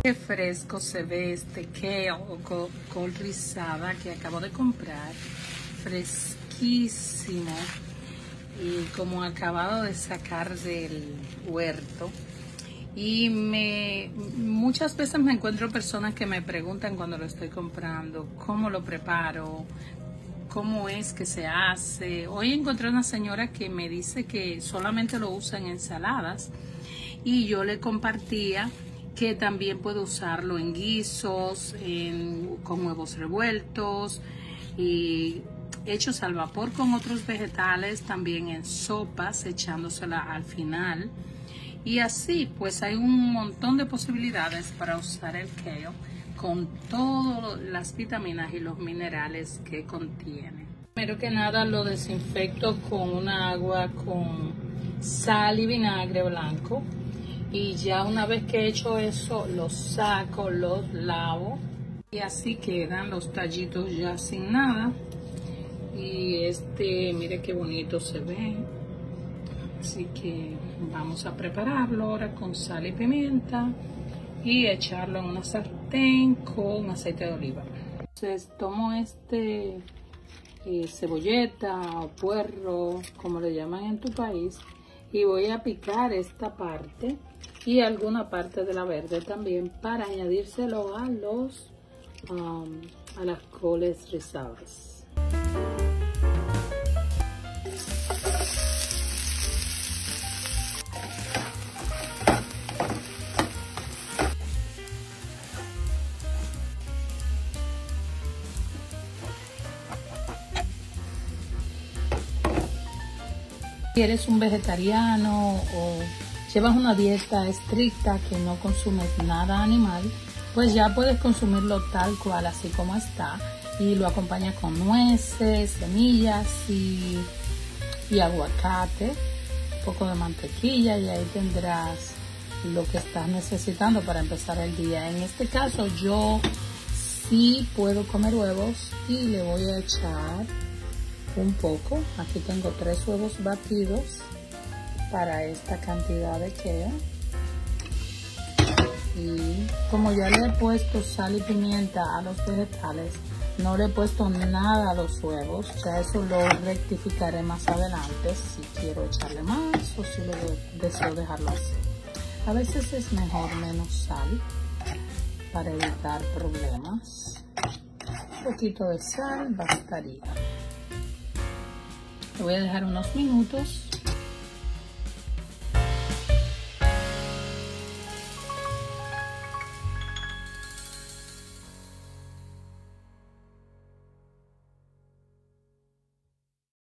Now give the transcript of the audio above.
Qué fresco se ve este kale o col rizada que acabo de comprar. Fresquísimo y como acabado de sacar del huerto. Y muchas veces me encuentro personas que me preguntan cuando lo estoy comprando, cómo lo preparo, cómo es que se hace. Hoy encontré una señora que me dice que solamente lo usa en ensaladas y yo le compartía que también puedo usarlo en guisos, con huevos revueltos y hechos al vapor con otros vegetales, también en sopas, echándosela al final. Y así, pues hay un montón de posibilidades para usar el kale con todas las vitaminas y los minerales que contiene. Primero que nada lo desinfecto con una agua con sal y vinagre blanco. Y ya una vez que he hecho eso, los saco, los lavo. Y así quedan los tallitos ya sin nada. Y mire qué bonito se ve. Así que vamos a prepararlo ahora con sal y pimienta y echarlo en una sartén con aceite de oliva. Entonces tomo cebolleta o puerro, como le llaman en tu país, y voy a picar esta parte y alguna parte de la verde también para añadírselo a las coles rizadas. Si eres un vegetariano o llevas una dieta estricta que no consumes nada animal, pues ya puedes consumirlo tal cual, así como está, y lo acompañas con nueces, semillas y aguacate, un poco de mantequilla, y ahí tendrás lo que estás necesitando para empezar el día. En este caso yo sí puedo comer huevos y le voy a echar un poco. Aquí tengo 3 huevos batidos para esta cantidad de kale. Y como ya le he puesto sal y pimienta a los vegetales, no le he puesto nada a los huevos. Ya eso lo rectificaré más adelante si quiero echarle más o si lo deseo dejarlo así. A veces es mejor menos sal para evitar problemas. Un poquito de sal bastaría. Lo voy a dejar unos minutos